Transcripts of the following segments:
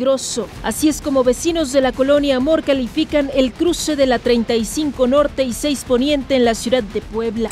peligroso. Así es como vecinos de la colonia Amor califican el cruce de la 35 Norte y 6 Poniente en la ciudad de Puebla.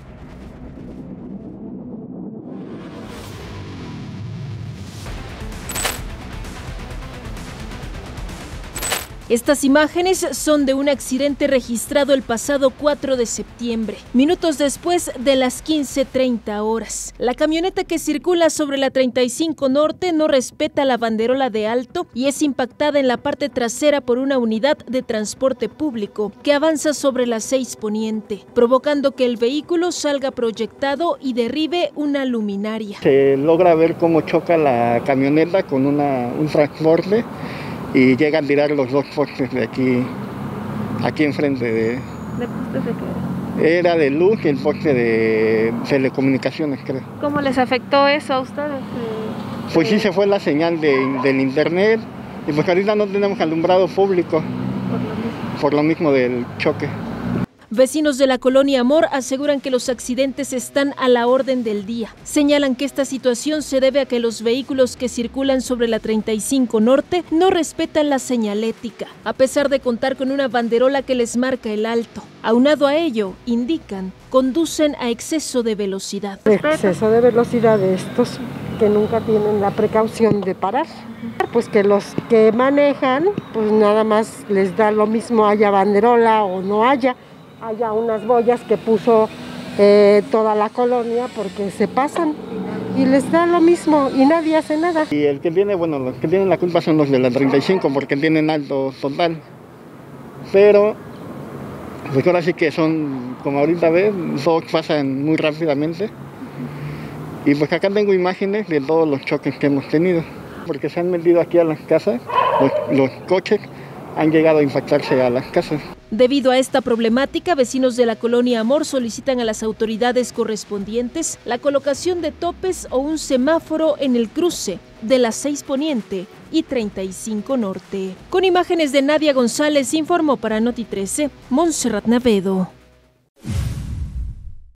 Estas imágenes son de un accidente registrado el pasado 4 de septiembre, minutos después de las 15:30 horas. La camioneta que circula sobre la 35 Norte no respeta la banderola de alto y es impactada en la parte trasera por una unidad de transporte público que avanza sobre la 6 Poniente, provocando que el vehículo salga proyectado y derribe una luminaria. Se logra ver cómo choca la camioneta con un transporte y llegan a tirar los dos postes de aquí enfrente de... ¿De postes de qué? Era de luz y el poste de telecomunicaciones, creo. ¿Cómo les afectó eso a ustedes? Pues sí, se fue la señal del internet y pues ahorita no tenemos alumbrado público por lo mismo del choque. Vecinos de la colonia Amor aseguran que los accidentes están a la orden del día. Señalan que esta situación se debe a que los vehículos que circulan sobre la 35 Norte no respetan la señalética, a pesar de contar con una banderola que les marca el alto. Aunado a ello, indican, conducen a exceso de velocidad. Exceso de velocidad de estos que nunca tienen la precaución de parar. Pues que los que manejan, pues nada más les da lo mismo haya banderola o no haya unas boyas que puso toda la colonia porque se pasan y les da lo mismo y nadie hace nada. Y los que tienen la culpa son los de la 35 porque tienen alto total. Pero pues ahora sí que son, como ahorita ves, todos pasan muy rápidamente. Y pues acá tengo imágenes de todos los choques que hemos tenido. Porque se han metido aquí a las casas, los coches han llegado a impactarse a las casas. Debido a esta problemática, vecinos de la colonia Amor solicitan a las autoridades correspondientes la colocación de topes o un semáforo en el cruce de la 6 Poniente y 35 Norte. Con imágenes de Nadia González, informó para Noti 13, Montserrat Navedo.